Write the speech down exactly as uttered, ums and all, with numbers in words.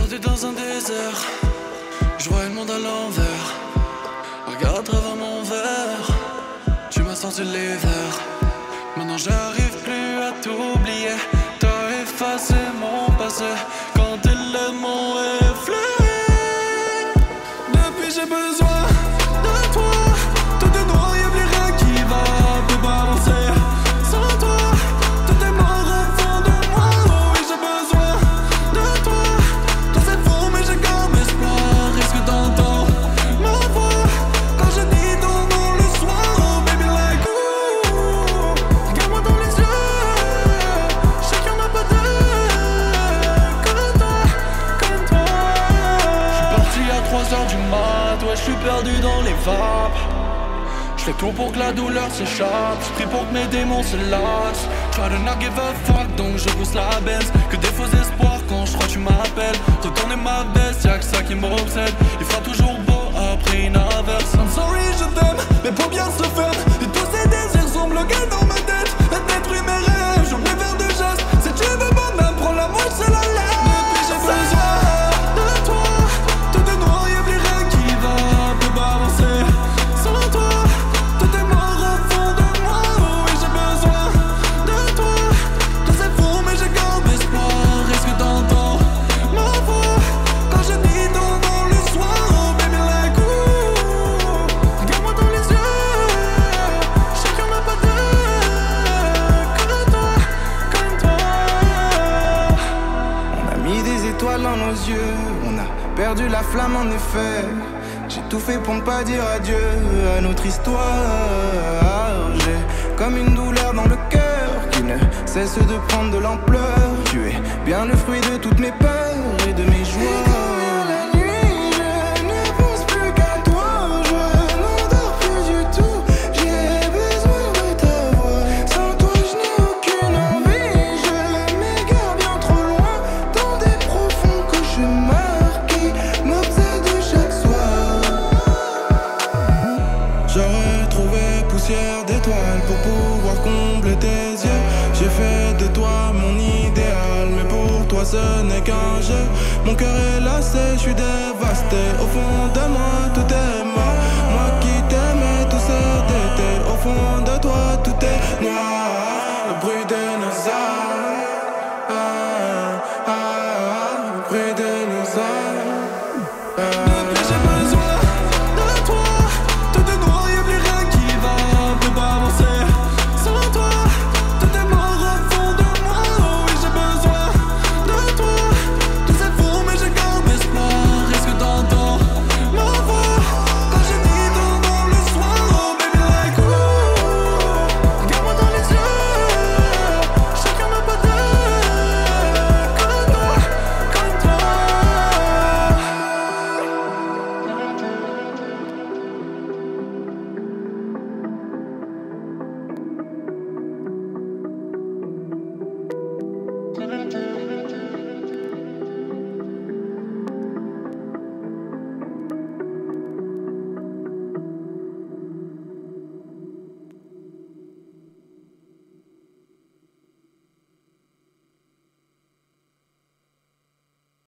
Perdu dans un désert, je vois le monde à l'envers. Regarde à travers mon verre, tu m'as sorti l'hiver. Maintenant j'arrive plus à t'oublier. T'as effacé mon passé quand t'es le mon reflet. Depuis j'ai besoin de toi. Tout est noir, y'a plus rien qui va. Peux pas avancer sans toi. Tout est mort au fond de moi. Oh oui, j'ai besoin de toi. Dans cette fourme mais j'ai comme espoir. Est-ce que t'entends ma voix quand je dis ton nom le soir? Oh baby like ooh. Regarde-moi dans les yeux. Je sais qu'il y en a pas deux comme toi, comme toi. J'suis parti à trois heures du mat. Ouais, j'suis perdu dans les vapes. J'fais tout pour que la douleur s'échappe. J'prie pour que mes démons se lassent. Try to not give a fuck, donc je pousse la Benz. Que des faux espoirs quand j'crois tu m'appelles. Retourner ma veste, y'a que ça qui m'obsède. Il fera toujours beau après une averse. I'm sorry, je t'aime, mes paupières se ferment. Et tous ces désirs sont bloqués dans ma tête. Et détruit mes rêves, j'en ai vers de gestes. Si tu veux pas même prends la moitié, c'est la lèvre. Depuis j'ai besoin de toi. Tout est noir, y'a plus rien qui va. Peux pas avancer sans toi. Tout est mort au fond de moi. Oh oui, j'ai besoin de toi. Dans cette fourme mais j'ai comme espoir. Est-ce que t'entends ma voix quand je dis ton nom le soir? Oh baby like ooh. Regarde-moi dans les yeux. Je sais qu'il y en a pas deux comme toi, comme toi. On a mis des étoiles dans nos yeux, on a perdu la flamme en effet. J'ai tout fait pour ne pas dire adieu à notre histoire. J'ai comme une douleur dans le cœur qui ne cesse de prendre de l'ampleur. Tu es bien le fruit de toutes mes peurs et de mes joies. J'aurais trouvé poussière d'étoiles pour pouvoir combler tes yeux. J'ai fait de toi mon idéal, mais pour toi ce n'est qu'un jeu. Mon cœur est lassé, je suis dévasté. Au fond de moi tout est